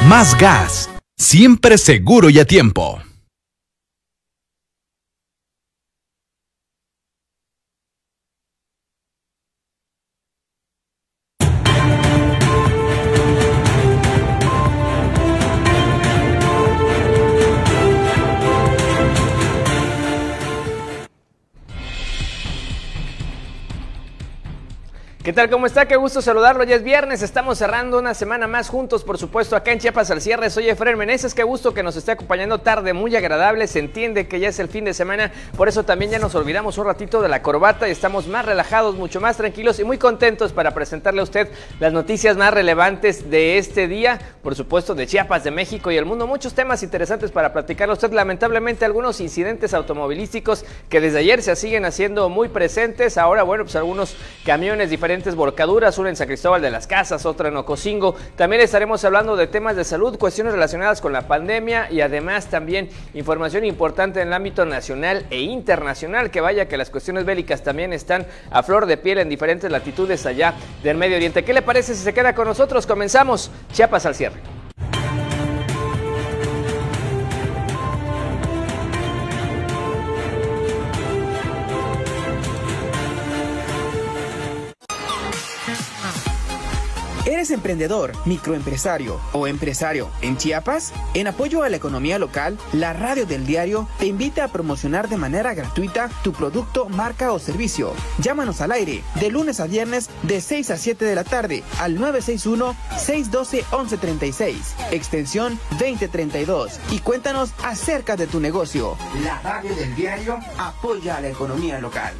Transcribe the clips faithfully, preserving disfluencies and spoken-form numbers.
Más Gas, siempre seguro y a tiempo. ¿Qué tal? ¿Cómo está? Qué gusto saludarlo. Ya es viernes, estamos cerrando una semana más juntos, por supuesto, acá en Chiapas al cierre. Soy Efraín Meneses, qué gusto que nos esté acompañando, tarde muy agradable. Se entiende que ya es el fin de semana, por eso también ya nos olvidamos un ratito de la corbata y estamos más relajados, mucho más tranquilos y muy contentos para presentarle a usted las noticias más relevantes de este día, por supuesto, de Chiapas, de México y el mundo. Muchos temas interesantes para platicarle a usted. Lamentablemente, algunos incidentes automovilísticos que desde ayer se siguen haciendo muy presentes. Ahora, bueno, pues algunos camiones diferentes, volcaduras, una en San Cristóbal de las Casas, otra en Ocosingo. También estaremos hablando de temas de salud, cuestiones relacionadas con la pandemia y además también información importante en el ámbito nacional e internacional, que vaya que las cuestiones bélicas también están a flor de piel en diferentes latitudes allá del Medio Oriente. ¿Qué le parece si se queda con nosotros? Comenzamos Chiapas al cierre. ¿Eres emprendedor, microempresario o empresario en Chiapas? En apoyo a la economía local, la Radio del Diario te invita a promocionar de manera gratuita tu producto, marca o servicio. Llámanos al aire de lunes a viernes de seis a siete de la tarde al nueve seis uno, seis uno dos, once treinta y seis, extensión veinte treinta y dos, y cuéntanos acerca de tu negocio. La Radio del Diario apoya a la economía local.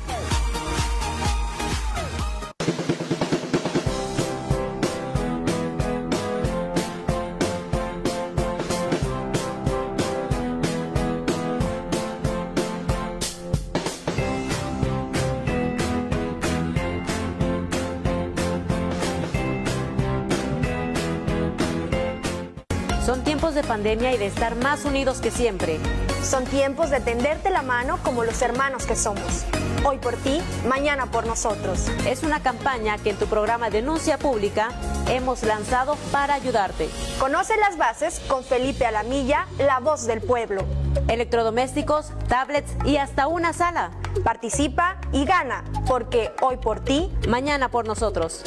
Son tiempos de pandemia y de estar más unidos que siempre. Son tiempos de tenderte la mano como los hermanos que somos. Hoy por ti, mañana por nosotros. Es una campaña que en tu programa Denuncia Pública hemos lanzado para ayudarte. Conoce las bases con Felipe Alamilla, la voz del pueblo. Electrodomésticos, tablets y hasta una sala. Participa y gana, porque hoy por ti, mañana por nosotros.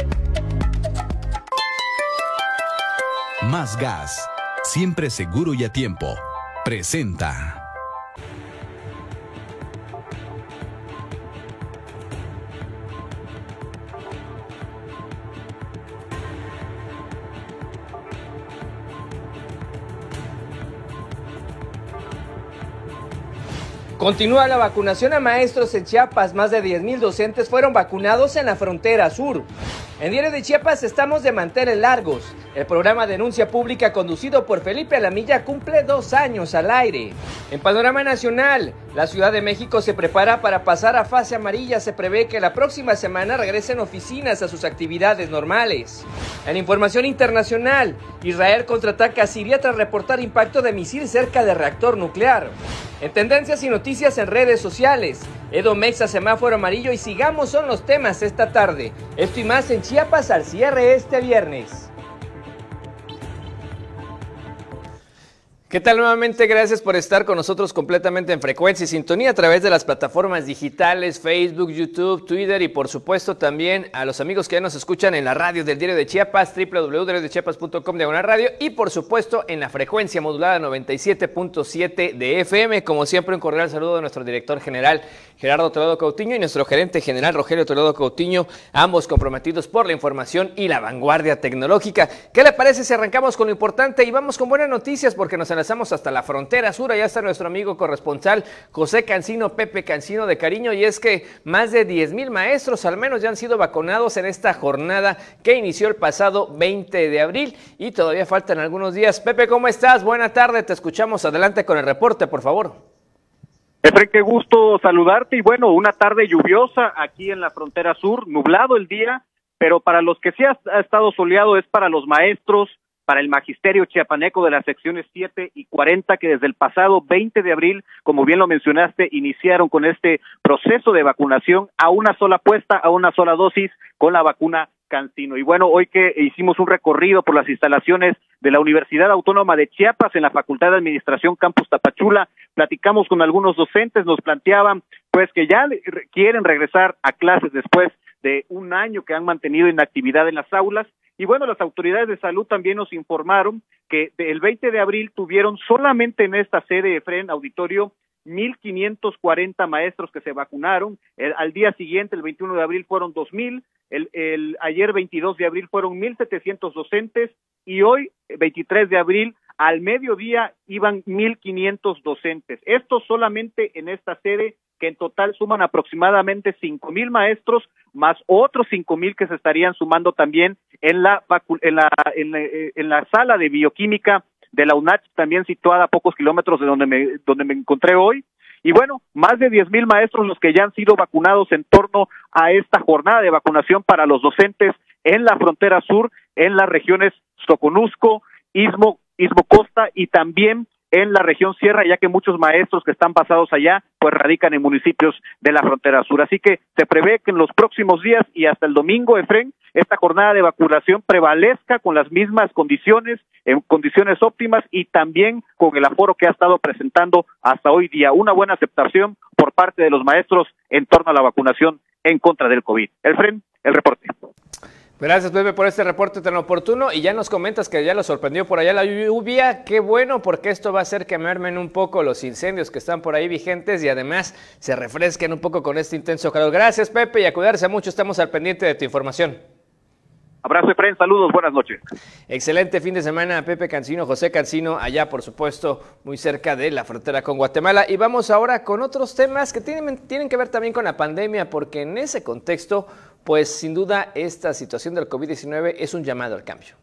Más Gas, siempre seguro y a tiempo. Presenta. Continúa la vacunación a maestros en Chiapas. Más de diez mil docentes fueron vacunados en la frontera sur. En Diario de Chiapas estamos de manteles largos. El programa Denuncia Pública conducido por Felipe Alamilla cumple dos años al aire. En panorama nacional, la Ciudad de México se prepara para pasar a fase amarilla. Se prevé que la próxima semana regresen oficinas a sus actividades normales. En información internacional, Israel contraataca a Siria tras reportar impacto de misil cerca de reactor nuclear. En tendencias y noticias en redes sociales, Edomex a semáforo amarillo y sigamos son los temas esta tarde. Esto y más en Chiapas al cierre este viernes. ¿Qué tal nuevamente? Gracias por estar con nosotros completamente en frecuencia y sintonía a través de las plataformas digitales, Facebook, YouTube, Twitter y por supuesto también a los amigos que ya nos escuchan en la radio del Diario de Chiapas, doble u doble u doble u punto diario de chiapas punto com diagonal radio y por supuesto en la frecuencia modulada noventa y siete punto siete de F M. Como siempre, un cordial saludo de nuestro director general Gerardo Toledo Coutinho y nuestro gerente general Rogelio Toledo Coutinho, ambos comprometidos por la información y la vanguardia tecnológica. ¿Qué le parece si arrancamos con lo importante y vamos con buenas noticias? Porque nos enlazamos hasta la frontera sur. Allá está nuestro amigo corresponsal José Cancino, Pepe Cancino de cariño, y es que más de diez mil maestros al menos ya han sido vacunados en esta jornada que inició el pasado veinte de abril y todavía faltan algunos días. Pepe, ¿cómo estás? Buena tarde, te escuchamos. Adelante con el reporte, por favor. Efraín, qué gusto saludarte y bueno, una tarde lluviosa aquí en la frontera sur, nublado el día, pero para los que sí ha, ha estado soleado es para los maestros, para el magisterio chiapaneco de las secciones siete y cuarenta, que desde el pasado veinte de abril, como bien lo mencionaste, iniciaron con este proceso de vacunación a una sola puesta, a una sola dosis, con la vacuna CanSino. Y bueno, hoy que hicimos un recorrido por las instalaciones de la Universidad Autónoma de Chiapas en la Facultad de Administración Campus Tapachula, platicamos con algunos docentes, nos planteaban pues que ya quieren regresar a clases después de un año que han mantenido inactividad en las aulas. Y bueno, las autoridades de salud también nos informaron que el veinte de abril tuvieron solamente en esta sede, Efren, auditorio, mil quinientos cuarenta maestros que se vacunaron. El, al día siguiente, el veintiuno de abril, fueron dos mil. El, el ayer, veintidós de abril, fueron mil setecientos docentes. Y hoy, veintitrés de abril, al mediodía, iban mil quinientos docentes. Esto solamente en esta sede, que en total suman aproximadamente cinco mil maestros, más otros cinco mil que se estarían sumando también en la, en la, en la, en la sala de bioquímica de la UNACH, también situada a pocos kilómetros de donde me, donde me encontré hoy. Y bueno, más de diez mil maestros los que ya han sido vacunados en torno a esta jornada de vacunación para los docentes en la frontera sur, en las regiones Soconusco, Istmo, Istmo Costa y también en la región Sierra, ya que muchos maestros que están basados allá, pues radican en municipios de la frontera sur. Así que se prevé que en los próximos días y hasta el domingo, Efren, esta jornada de vacunación prevalezca con las mismas condiciones, en condiciones óptimas y también con el aforo que ha estado presentando hasta hoy día. Una buena aceptación por parte de los maestros en torno a la vacunación en contra del COVID. Efren, el reporte. Gracias, Pepe, por este reporte tan oportuno. Y ya nos comentas que ya lo sorprendió por allá la lluvia. Qué bueno, porque esto va a hacer que mermen un poco los incendios que están por ahí vigentes y además se refresquen un poco con este intenso calor. Gracias, Pepe, y a cuidarse mucho. Estamos al pendiente de tu información. Abrazo, Efren, saludos, buenas noches. Excelente fin de semana, Pepe CanSino, José CanSino, allá por supuesto muy cerca de la frontera con Guatemala. Y vamos ahora con otros temas que tienen, tienen que ver también con la pandemia, porque en ese contexto, pues sin duda esta situación del COVID diecinueve es un llamado al cambio.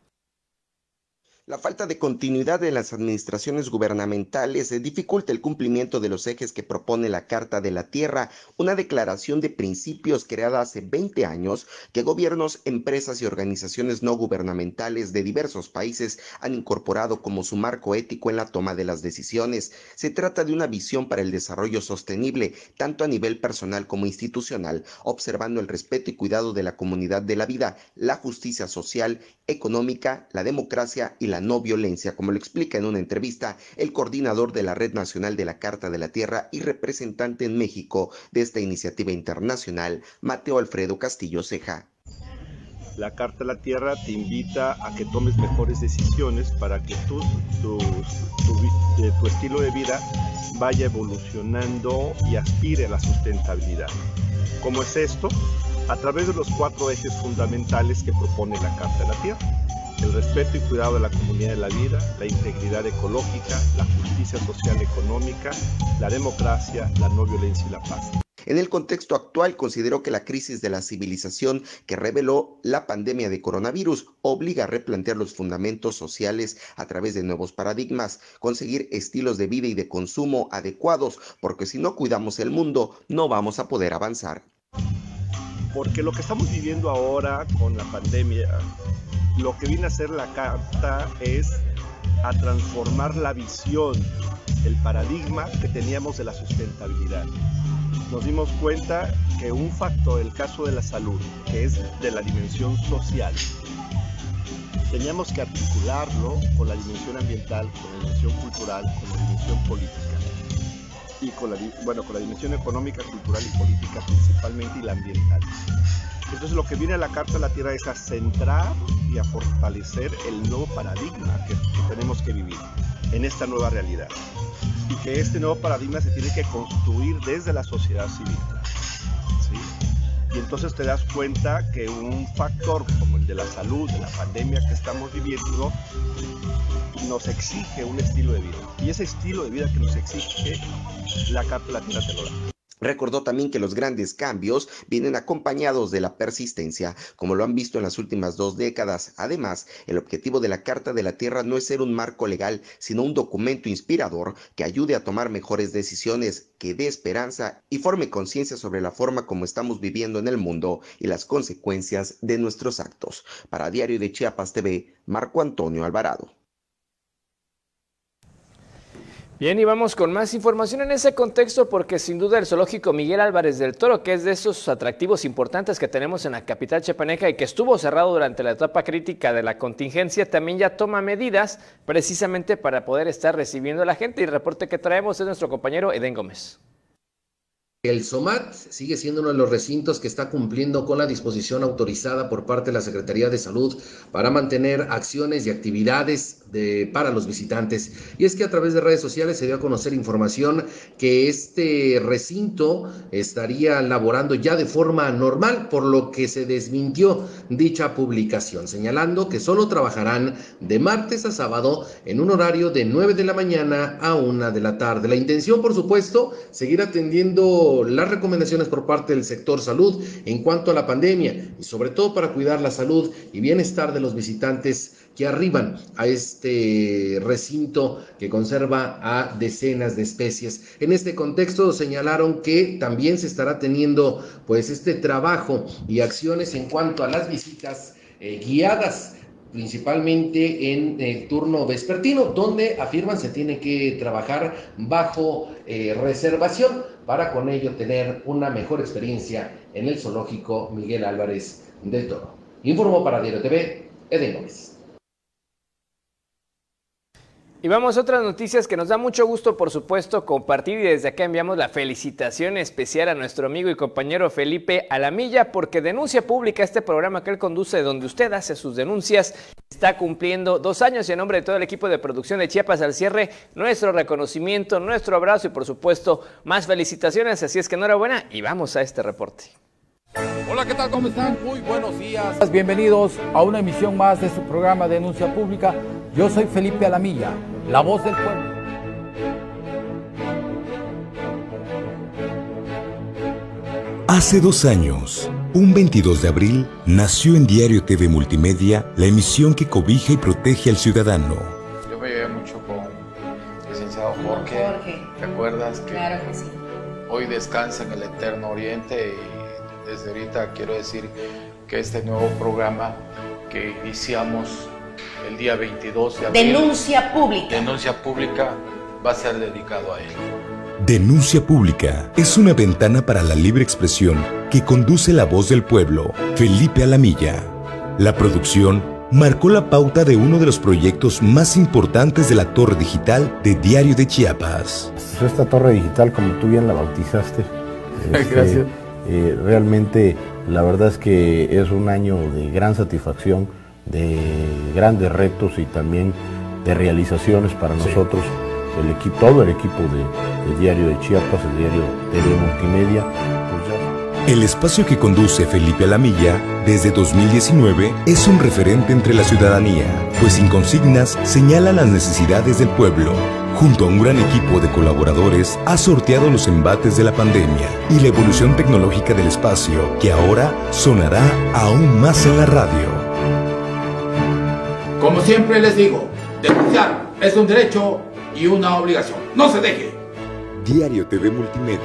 La falta de continuidad en las administraciones gubernamentales dificulta el cumplimiento de los ejes que propone la Carta de la Tierra, una declaración de principios creada hace veinte años que gobiernos, empresas y organizaciones no gubernamentales de diversos países han incorporado como su marco ético en la toma de las decisiones. Se trata de una visión para el desarrollo sostenible, tanto a nivel personal como institucional, observando el respeto y cuidado de la comunidad de la vida, la justicia social, económica, la democracia y la no violencia, como lo explica en una entrevista el coordinador de la Red Nacional de la Carta de la Tierra y representante en México de esta iniciativa internacional, Mateo Alfredo Castillo Ceja. La Carta de la Tierra te invita a que tomes mejores decisiones para que tú, tu, tu, tu estilo de vida vaya evolucionando y aspire a la sustentabilidad. ¿Cómo es esto? A través de los cuatro ejes fundamentales que propone la Carta de la Tierra: el respeto y cuidado de la comunidad de la vida, la integridad ecológica, la justicia social y económica, la democracia, la no violencia y la paz. En el contexto actual, consideró que la crisis de la civilización que reveló la pandemia de coronavirus obliga a replantear los fundamentos sociales a través de nuevos paradigmas, conseguir estilos de vida y de consumo adecuados, porque si no cuidamos el mundo, no vamos a poder avanzar. Porque lo que estamos viviendo ahora con la pandemia, lo que viene a hacer la Carta es a transformar la visión, el paradigma que teníamos de la sustentabilidad. Nos dimos cuenta que un factor, el caso de la salud, que es de la dimensión social, teníamos que articularlo con la dimensión ambiental, con la dimensión cultural, con la dimensión política. Y con la, bueno, con la dimensión económica, cultural y política principalmente, y la ambiental. Entonces lo que viene a la Carta de la Tierra es a centrar y a fortalecer el nuevo paradigma que, que tenemos que vivir en esta nueva realidad. Y que este nuevo paradigma se tiene que construir desde la sociedad civil, ¿sí? Y entonces te das cuenta que un factor como el de la salud, de la pandemia que estamos viviendo, nos exige un estilo de vida. Y ese estilo de vida que nos exige, la Carta de la Tierra te lo da. Recordó también que los grandes cambios vienen acompañados de la persistencia, como lo han visto en las últimas dos décadas. Además, el objetivo de la Carta de la Tierra no es ser un marco legal, sino un documento inspirador que ayude a tomar mejores decisiones, que dé esperanza y forme conciencia sobre la forma como estamos viviendo en el mundo y las consecuencias de nuestros actos. Para Diario de Chiapas T V, Marco Antonio Alvarado. Bien, y vamos con más información en ese contexto porque sin duda el zoológico Miguel Álvarez del Toro, que es de esos atractivos importantes que tenemos en la capital chiapaneca y que estuvo cerrado durante la etapa crítica de la contingencia, también ya toma medidas precisamente para poder estar recibiendo a la gente. Y el reporte que traemos es nuestro compañero Edén Gómez. El SOMAT sigue siendo uno de los recintos que está cumpliendo con la disposición autorizada por parte de la Secretaría de Salud para mantener acciones y actividades de, para los visitantes. Y es que a través de redes sociales se dio a conocer información que este recinto estaría laborando ya de forma normal, por lo que se desmintió dicha publicación, señalando que solo trabajarán de martes a sábado en un horario de nueve de la mañana a una de la tarde. La intención, por supuesto, seguir atendiendo las recomendaciones por parte del sector salud en cuanto a la pandemia y sobre todo para cuidar la salud y bienestar de los visitantes que arriban a este recinto que conserva a decenas de especies. En este contexto señalaron que también se estará teniendo pues este trabajo y acciones en cuanto a las visitas eh, guiadas, principalmente en el turno vespertino, donde afirman se tiene que trabajar bajo eh, reservación para con ello tener una mejor experiencia en el zoológico Miguel Álvarez del Toro. Informó para Diario T V, Edén Gómez. Y vamos a otras noticias que nos da mucho gusto, por supuesto, compartir, y desde acá enviamos la felicitación especial a nuestro amigo y compañero Felipe Alamilla, porque Denuncia Pública, este programa que él conduce, donde usted hace sus denuncias, está cumpliendo dos años y en nombre de todo el equipo de producción de Chiapas al Cierre, nuestro reconocimiento, nuestro abrazo y por supuesto más felicitaciones, así es que enhorabuena y vamos a este reporte. Hola, ¿qué tal? ¿Cómo están? Muy buenos días. Bienvenidos a una emisión más de su programa Denuncia Pública. Yo soy Felipe Alamilla, la voz del pueblo. Hace dos años, un veintidós de abril, nació en Diario T V Multimedia la emisión que cobija y protege al ciudadano. Yo me llevé mucho con el licenciado Jorge. Jorge. ¿Te acuerdas que, claro que sí. Hoy descansa en el Eterno Oriente? Y desde ahorita quiero decir que este nuevo programa que iniciamos el día veintidós de abril, Denuncia Pública. Denuncia Pública va a ser dedicado a él. Denuncia Pública es una ventana para la libre expresión que conduce la voz del pueblo, Felipe Alamilla. La producción marcó la pauta de uno de los proyectos más importantes de la Torre Digital de Diario de Chiapas. Esta Torre Digital, como tú bien la bautizaste, este, gracias. Eh, realmente la verdad es que es un año de gran satisfacción, de grandes retos y también de realizaciones para sí. nosotros, el equipo, todo el equipo de, de Diario de Chiapas, el Diario T V Multimedia. Pues ya... El espacio que conduce Felipe Alamilla desde dos mil diecinueve es un referente entre la ciudadanía, pues sin consignas señala las necesidades del pueblo. Junto a un gran equipo de colaboradores, ha sorteado los embates de la pandemia y la evolución tecnológica del espacio, que ahora sonará aún más en la radio. Como siempre les digo, denunciar es un derecho y una obligación. ¡No se deje! Diario T V Multimedia.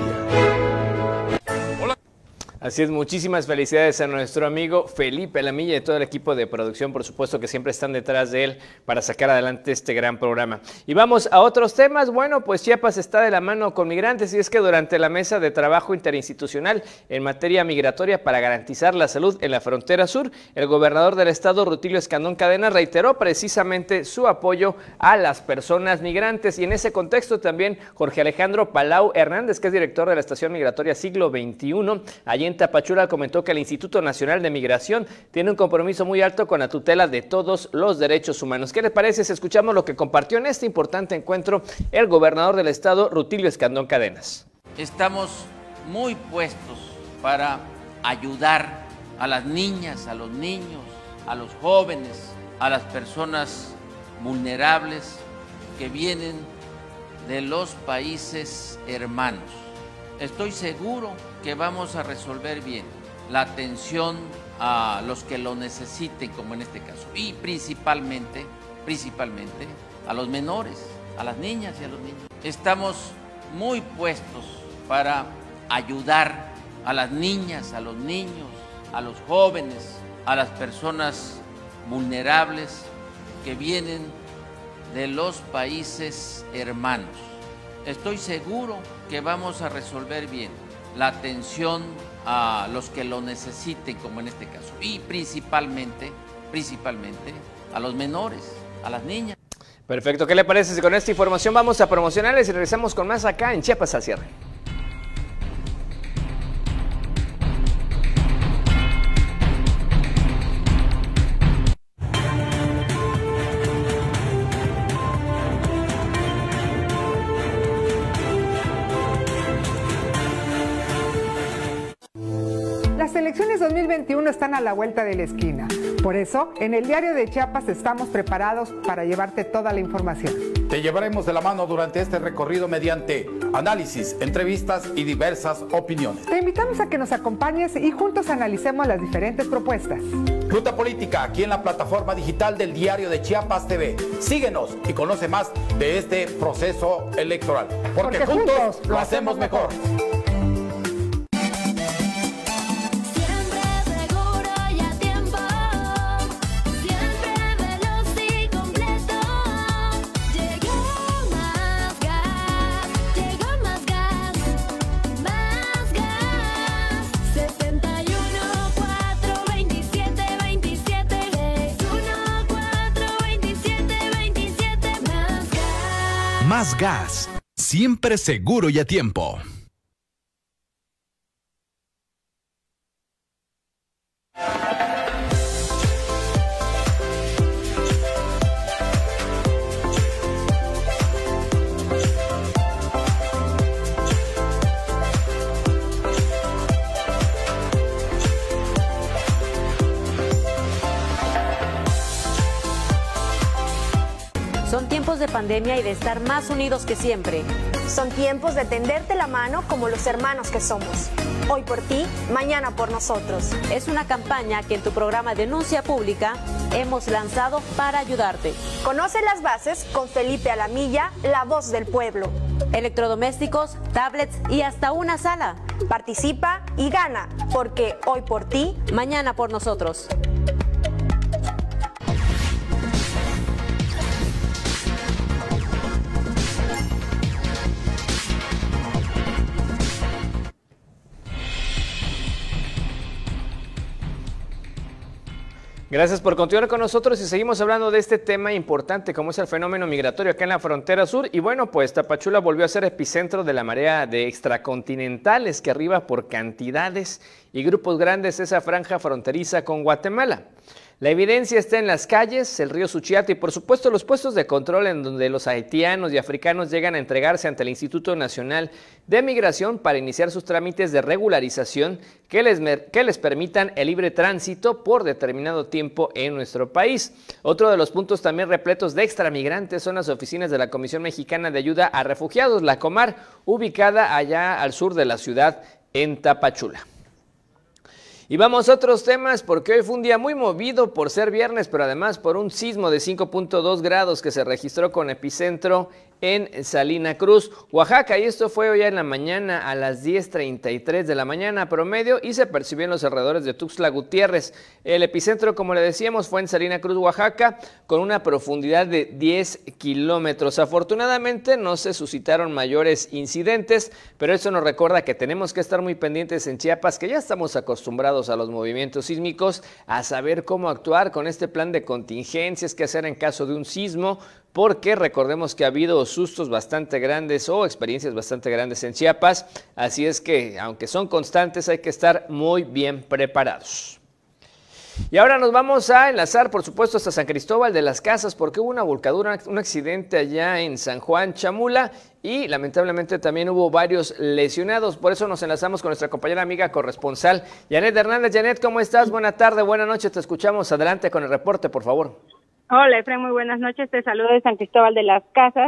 Así es, muchísimas felicidades a nuestro amigo Felipe Alamilla y a todo el equipo de producción, por supuesto, que siempre están detrás de él para sacar adelante este gran programa. Y vamos a otros temas. Bueno, pues Chiapas está de la mano con migrantes y es que durante la mesa de trabajo interinstitucional en materia migratoria para garantizar la salud en la frontera sur, el gobernador del estado, Rutilio Escandón Cadenas, reiteró precisamente su apoyo a las personas migrantes y en ese contexto también Jorge Alejandro Palau Hernández, que es director de la Estación Migratoria Siglo veintiuno, allí en Tapachula, comentó que el Instituto Nacional de Migración tiene un compromiso muy alto con la tutela de todos los derechos humanos. ¿Qué les parece si escuchamos lo que compartió en este importante encuentro el gobernador del estado, Rutilio Escandón Cadenas? Estamos muy puestos para ayudar a las niñas, a los niños, a los jóvenes, a las personas vulnerables que vienen de los países hermanos. estoy seguro que vamos a resolver bien la atención a los que lo necesiten, como en este caso, y principalmente, principalmente a los menores, a las niñas y a los niños. Estamos muy puestos para ayudar a las niñas, a los niños, a los jóvenes, a las personas vulnerables que vienen de los países hermanos. Estoy seguro que vamos a resolver bien la atención a los que lo necesiten, como en este caso, y principalmente, principalmente a los menores, a las niñas. Perfecto, ¿qué le parece si con esta información vamos a promocionales y regresamos con más acá en Chiapas al cierre? Las elecciones dos mil veintiuno están a la vuelta de la esquina. Por eso, en el Diario de Chiapas estamos preparados para llevarte toda la información. Te llevaremos de la mano durante este recorrido mediante análisis, entrevistas y diversas opiniones. Te invitamos a que nos acompañes y juntos analicemos las diferentes propuestas. Ruta Política, aquí en la plataforma digital del Diario de Chiapas T V. Síguenos y conoce más de este proceso electoral. Porque, Porque juntos, juntos lo hacemos mejor. mejor. Más gas, siempre seguro y a tiempo. Son tiempos de pandemia y de estar más unidos que siempre. Son tiempos de tenderte la mano como los hermanos que somos. Hoy por ti, mañana por nosotros. Es una campaña que en tu programa Denuncia Pública hemos lanzado para ayudarte. Conoce las bases con Felipe Alamilla, la voz del pueblo. Electrodomésticos, tablets y hasta una sala. Participa y gana, porque hoy por ti, mañana por nosotros. Gracias por continuar con nosotros y seguimos hablando de este tema importante como es el fenómeno migratorio acá en la frontera sur. Y bueno, pues Tapachula volvió a ser epicentro de la marea de extracontinentales que arriba por cantidades y grupos grandes esa franja fronteriza con Guatemala. La evidencia está en las calles, el río Suchiate y por supuesto los puestos de control en donde los haitianos y africanos llegan a entregarse ante el Instituto Nacional de Migración para iniciar sus trámites de regularización que les, que les permitan el libre tránsito por determinado tiempo en nuestro país. Otro de los puntos también repletos de extramigrantes son las oficinas de la Comisión Mexicana de Ayuda a Refugiados, la Comar, ubicada allá al sur de la ciudad en Tapachula. Y vamos a otros temas porque hoy fue un día muy movido por ser viernes, pero además por un sismo de cinco punto dos grados que se registró con epicentro en Salina Cruz, Oaxaca, y esto fue hoy en la mañana a las diez treinta y tres de la mañana promedio y se percibió en los alrededores de Tuxtla Gutiérrez. El epicentro, como le decíamos, fue en Salina Cruz, Oaxaca, con una profundidad de diez kilómetros. Afortunadamente no se suscitaron mayores incidentes, pero eso nos recuerda que tenemos que estar muy pendientes en Chiapas, que ya estamos acostumbrados a los movimientos sísmicos, a saber cómo actuar con este plan de contingencias, qué hacer en caso de un sismo, porque recordemos que ha habido sustos bastante grandes o experiencias bastante grandes en Chiapas, así es que aunque son constantes hay que estar muy bien preparados. Y ahora nos vamos a enlazar, por supuesto, hasta San Cristóbal de las Casas, porque hubo una volcadura, un accidente allá en San Juan Chamula y lamentablemente también hubo varios lesionados. Por eso nos enlazamos con nuestra compañera amiga corresponsal, Janet Hernández. Janet, ¿cómo estás? Buena tarde, buena noche, te escuchamos. Adelante con el reporte, por favor. Hola, Efraín, muy buenas noches. Te saludo de San Cristóbal de las Casas.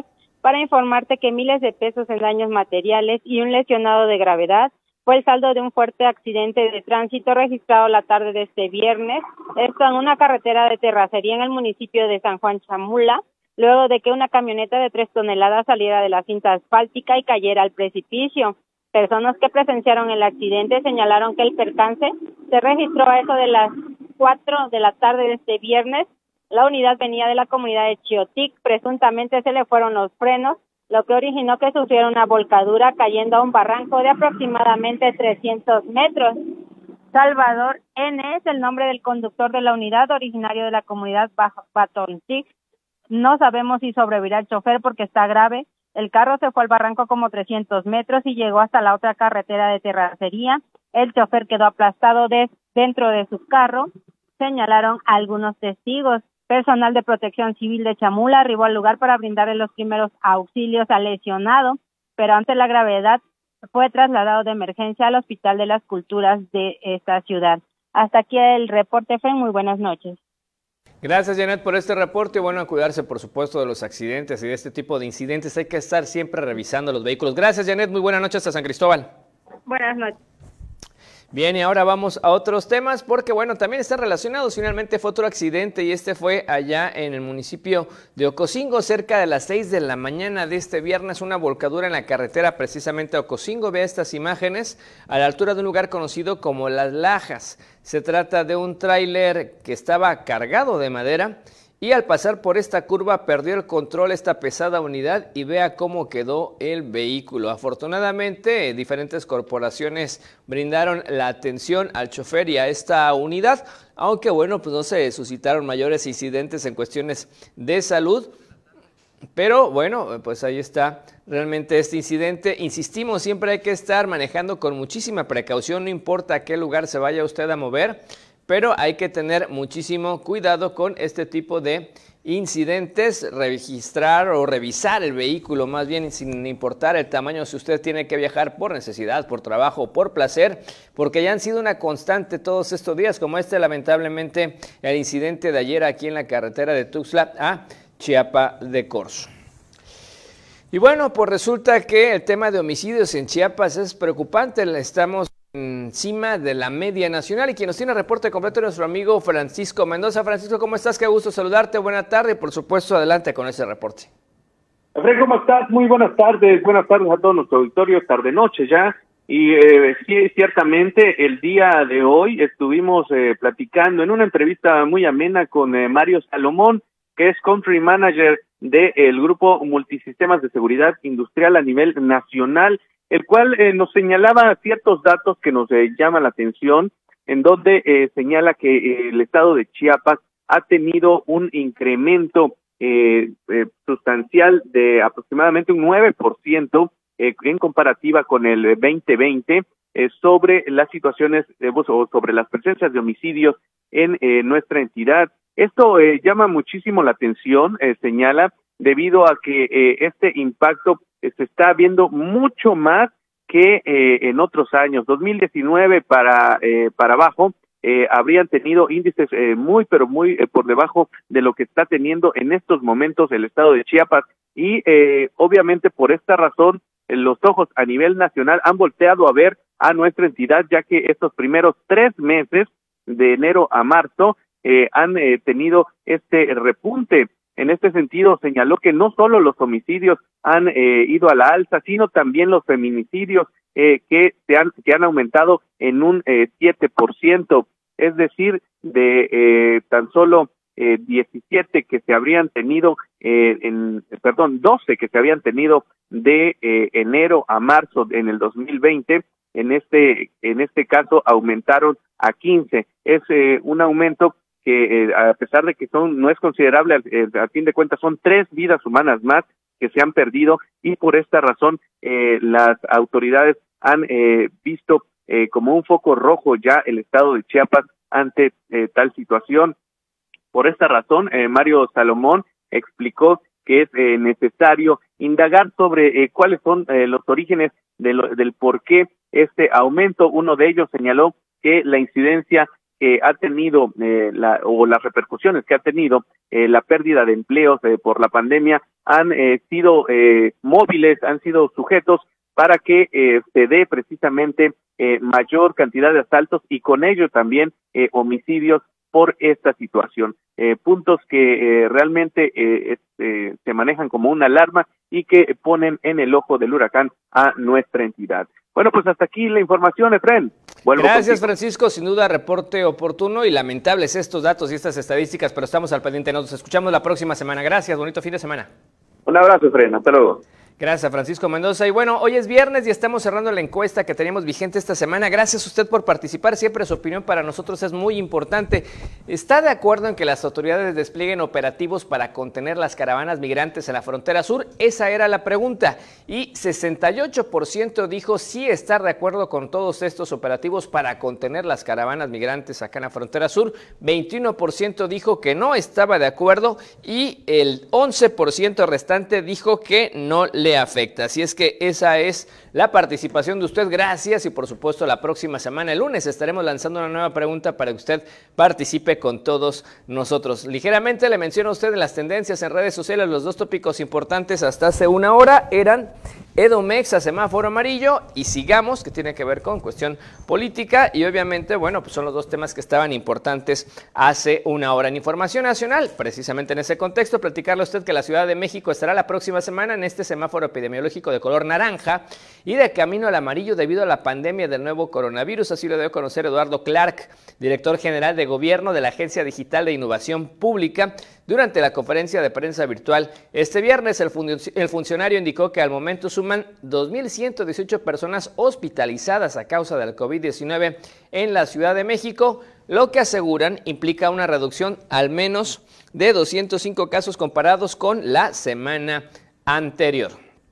para informarte que miles de pesos en daños materiales y un lesionado de gravedad fue el saldo de un fuerte accidente de tránsito registrado la tarde de este viernes, esto en una carretera de terracería en el municipio de San Juan Chamula, luego de que una camioneta de tres toneladas saliera de la cinta asfáltica y cayera al precipicio. Personas que presenciaron el accidente señalaron que el percance se registró a eso de las cuatro de la tarde de este viernes. La unidad venía de la comunidad de Chiotic, presuntamente se le fueron los frenos, lo que originó que sufriera una volcadura cayendo a un barranco de aproximadamente trescientos metros. Salvador N. es el nombre del conductor de la unidad, originario de la comunidad Batontic. No sabemos si sobrevivirá el chofer porque está grave. El carro se fue al barranco como trescientos metros y llegó hasta la otra carretera de terracería. El chofer quedó aplastado de, dentro de su carro, señalaron algunos testigos. Personal de Protección Civil de Chamula arribó al lugar para brindarle los primeros auxilios al lesionado, pero ante la gravedad fue trasladado de emergencia al Hospital de las Culturas de esta ciudad. Hasta aquí el reporte, Fren. Muy buenas noches. Gracias, Janet, por este reporte. Bueno, a cuidarse, por supuesto, de los accidentes y de este tipo de incidentes. Hay que estar siempre revisando los vehículos. Gracias, Janet. Muy buenas noches hasta San Cristóbal. Buenas noches. Bien, y ahora vamos a otros temas porque, bueno, también están relacionados. Finalmente fue otro accidente y este fue allá en el municipio de Ocosingo, cerca de las seis de la mañana de este viernes, una volcadura en la carretera precisamente a Ocosingo. Vea estas imágenes a la altura de un lugar conocido como Las Lajas. Se trata de un tráiler que estaba cargado de madera y al pasar por esta curva perdió el control esta pesada unidad y vea cómo quedó el vehículo. Afortunadamente, diferentes corporaciones brindaron la atención al chofer y a esta unidad, aunque bueno, pues no se suscitaron mayores incidentes en cuestiones de salud. Pero bueno, pues ahí está realmente este incidente. Insistimos, siempre hay que estar manejando con muchísima precaución, no importa a qué lugar se vaya usted a mover, pero hay que tener muchísimo cuidado con este tipo de incidentes, registrar o revisar el vehículo, más bien sin importar el tamaño, si usted tiene que viajar por necesidad, por trabajo, por placer, porque ya han sido una constante todos estos días, como este lamentablemente el incidente de ayer aquí en la carretera de Tuxtla a Chiapa de Corzo. Y bueno, pues resulta que el tema de homicidios en Chiapas es preocupante. Estamos encima de la media nacional y quien nos tiene el reporte completo es nuestro amigo Francisco Mendoza. Francisco, ¿cómo estás? Qué gusto saludarte. Buena tarde y por supuesto adelante con ese reporte. Efraín, ¿cómo estás? Muy buenas tardes. Buenas tardes a todos nuestro auditorio. Tarde-noche ya. Y eh, sí, ciertamente el día de hoy estuvimos eh, platicando en una entrevista muy amena con eh, Mario Salomón, que es Country Manager del Grupo Multisistemas de Seguridad Industrial a nivel nacional, el cual eh, nos señalaba ciertos datos que nos eh, llaman la atención, en donde eh, señala que eh, el estado de Chiapas ha tenido un incremento eh, eh, sustancial de aproximadamente un nueve por ciento eh, en comparativa con el veinte veinte eh, sobre las situaciones eh, o sobre las presencias de homicidios en eh, nuestra entidad. Esto eh, llama muchísimo la atención, eh, señala, debido a que eh, este impacto eh, se está viendo mucho más que eh, en otros años. dos mil diecinueve para eh, para abajo eh, habrían tenido índices eh, muy, pero muy eh, por debajo de lo que está teniendo en estos momentos el estado de Chiapas. Y eh, obviamente por esta razón eh, los ojos a nivel nacional han volteado a ver a nuestra entidad, ya que estos primeros tres meses, de enero a marzo, Eh, han eh, tenido este repunte. En este sentido, señaló que no solo los homicidios han eh, ido a la alza, sino también los feminicidios eh, que se han que han aumentado en un eh, siete por ciento, es decir, de eh, tan solo eh, diecisiete que se habrían tenido, eh, en perdón, doce que se habían tenido de eh, enero a marzo en el dos mil veinte. En este en este caso aumentaron a quince. Es eh, un aumento que eh, a pesar de que son no es considerable, eh, a fin de cuentas son tres vidas humanas más que se han perdido, y por esta razón eh, las autoridades han eh, visto eh, como un foco rojo ya el estado de Chiapas ante eh, tal situación. Por esta razón, eh, Mario Salomón explicó que es eh, necesario indagar sobre eh, cuáles son eh, los orígenes de lo, del por qué este aumento. Uno de ellos señaló que la incidencia que ha tenido eh, la, o las repercusiones que ha tenido eh, la pérdida de empleos eh, por la pandemia han eh, sido eh, móviles, han sido sujetos para que eh, se dé precisamente eh, mayor cantidad de asaltos y con ello también eh, homicidios por esta situación. Eh, puntos que eh, realmente eh, eh, se manejan como una alarma y que ponen en el ojo del huracán a nuestra entidad. Bueno, pues hasta aquí la información, Efren. Vuelvo Gracias, contigo. Francisco. Sin duda, reporte oportuno y lamentables estos datos y estas estadísticas, pero estamos al pendiente. Nos escuchamos la próxima semana. Gracias, bonito fin de semana. Un abrazo, Efren. Hasta luego. Gracias, Francisco Mendoza. Y bueno, hoy es viernes y estamos cerrando la encuesta que teníamos vigente esta semana. Gracias a usted por participar. Siempre su opinión para nosotros es muy importante. ¿Está de acuerdo en que las autoridades desplieguen operativos para contener las caravanas migrantes en la frontera sur? Esa era la pregunta. Y sesenta y ocho por ciento dijo sí estar de acuerdo con todos estos operativos para contener las caravanas migrantes acá en la frontera sur. veintiuno por ciento dijo que no estaba de acuerdo y el once por ciento restante dijo que no le le afecta. Así es que esa es la participación de usted. Gracias y por supuesto la próxima semana, el lunes, estaremos lanzando una nueva pregunta para que usted participe con todos nosotros. Ligeramente le menciono a usted en las tendencias en redes sociales los dos tópicos importantes hasta hace una hora eran Edomex a semáforo amarillo y Sigamos, que tiene que ver con cuestión política y obviamente, bueno, pues son los dos temas que estaban importantes hace una hora. En Información Nacional, precisamente en ese contexto, platicarle a usted que la Ciudad de México estará la próxima semana en este semáforo epidemiológico de color naranja y de camino al amarillo debido a la pandemia del nuevo coronavirus. Así lo dio a conocer Eduardo Clark, director general de gobierno de la Agencia Digital de Innovación Pública, durante la conferencia de prensa virtual este viernes. El, fun el funcionario indicó que al momento suman dos mil ciento dieciocho personas hospitalizadas a causa del COVID diecinueve en la Ciudad de México, lo que aseguran implica una reducción al menos de doscientos cinco casos comparados con la semana anterior.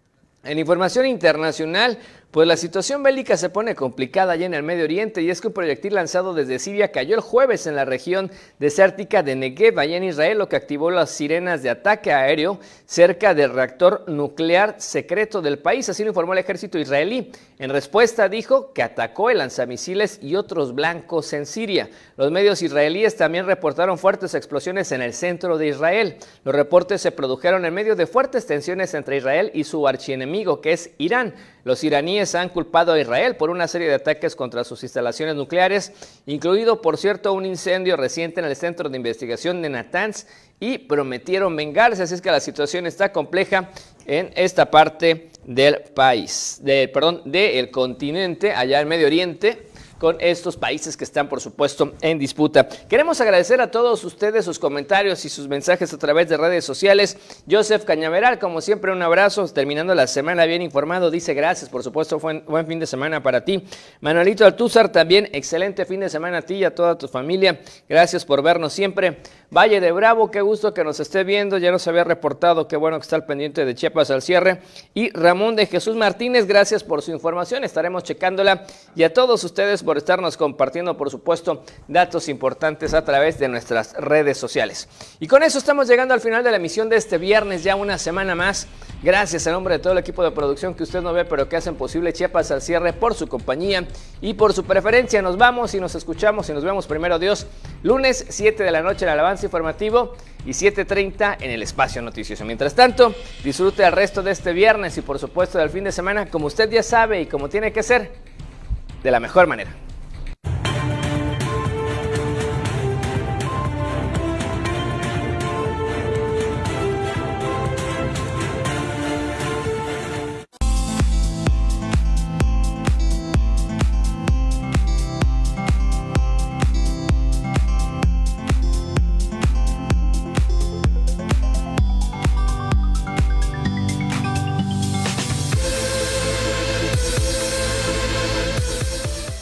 En información internacional, pues la situación bélica se pone complicada allá en el Medio Oriente y es que un proyectil lanzado desde Siria cayó el jueves en la región desértica de Negev, allá en Israel, lo que activó las sirenas de ataque aéreo cerca del reactor nuclear secreto del país, así lo informó el ejército israelí. En respuesta dijo que atacó el lanzamisiles y otros blancos en Siria. Los medios israelíes también reportaron fuertes explosiones en el centro de Israel. Los reportes se produjeron en medio de fuertes tensiones entre Israel y su archienemigo, que es Irán. Los iraníes han culpado a Israel por una serie de ataques contra sus instalaciones nucleares, incluido, por cierto, un incendio reciente en el Centro de Investigación de Natanz, y prometieron vengarse. Así es que la situación está compleja en esta parte del país, de, perdón, del continente, allá en Medio Oriente, con estos países que están, por supuesto, en disputa. Queremos agradecer a todos ustedes sus comentarios y sus mensajes a través de redes sociales. Joseph Cañaveral, como siempre, un abrazo, terminando la semana bien informado, dice gracias, por supuesto, buen, buen fin de semana para ti. Manuelito Altúzar, también excelente fin de semana a ti y a toda tu familia, gracias por vernos siempre. Valle de Bravo, qué gusto que nos esté viendo, ya nos había reportado, qué bueno que está al pendiente de Chiapas al cierre. Y Ramón de Jesús Martínez, gracias por su información, estaremos checándola. Y a todos ustedes por estarnos compartiendo, por supuesto, datos importantes a través de nuestras redes sociales. Y con eso estamos llegando al final de la emisión de este viernes, ya una semana más. Gracias en nombre de todo el equipo de producción que usted no ve, pero que hacen posible Chiapas al cierre, por su compañía y por su preferencia. Nos vamos y nos escuchamos y nos vemos, primero Dios, lunes siete de la noche en el Avance Informativo y siete treinta en el Espacio Noticioso. Mientras tanto, disfrute el resto de este viernes y por supuesto del fin de semana, como usted ya sabe y como tiene que ser, de la mejor manera.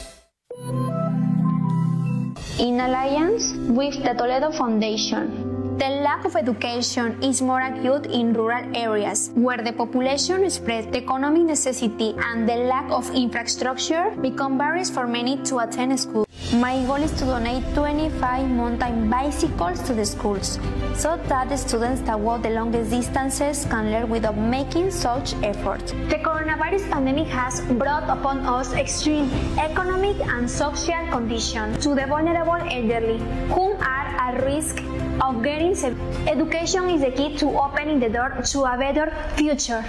In alliance with the Toledo Foundation, The lack of education is more acute in rural areas, where the population spread, the economic necessity and the lack of infrastructure become barriers for many to attend school. My goal is to donate twenty-five mountain bicycles to the schools, so that the students that walk the longest distances can learn without making such effort. The coronavirus pandemic has brought upon us extreme economic and social conditions to the vulnerable elderly, whom are at risk of getting sick. Education is the key to opening the door to a better future.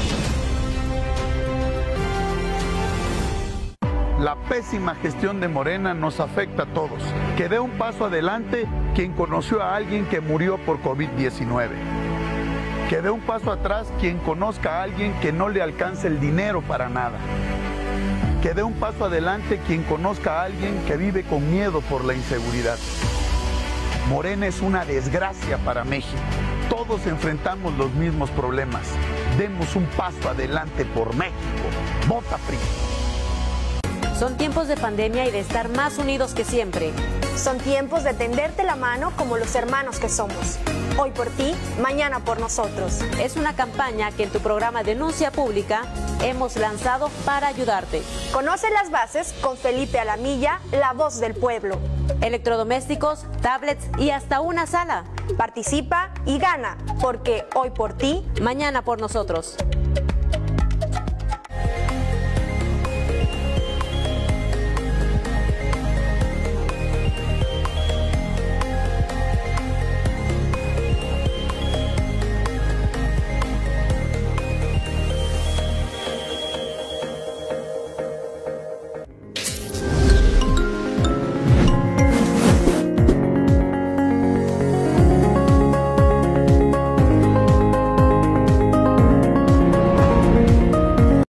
La pésima gestión de Morena nos afecta a todos. Que dé un paso adelante quien conoció a alguien que murió por COVID diecinueve. Que dé un paso atrás quien conozca a alguien que no le alcance el dinero para nada. Que dé un paso adelante quien conozca a alguien que vive con miedo por la inseguridad. Morena es una desgracia para México. Todos enfrentamos los mismos problemas. Demos un paso adelante por México. Vota P R I. Son tiempos de pandemia y de estar más unidos que siempre. Son tiempos de tenderte la mano como los hermanos que somos. Hoy por ti, mañana por nosotros. Es una campaña que en tu programa Denuncia Pública hemos lanzado para ayudarte. Conoce las bases con Felipe Alamilla, la voz del pueblo. Electrodomésticos, tablets y hasta una sala. Participa y gana, porque hoy por ti, mañana por nosotros.